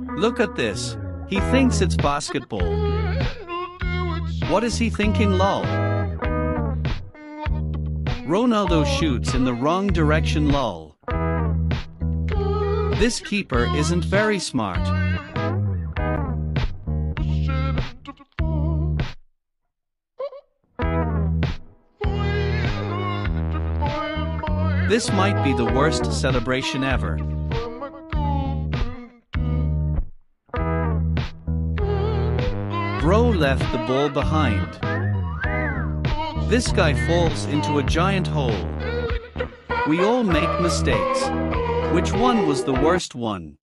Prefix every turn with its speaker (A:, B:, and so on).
A: Look at this. He thinks it's basketball. What is he thinking, lol? Ronaldo shoots in the wrong direction, lol. This keeper isn't very smart. This might be the worst celebration ever. Bro left the ball behind. This guy falls into a giant hole. We all make mistakes. Which one was the worst one?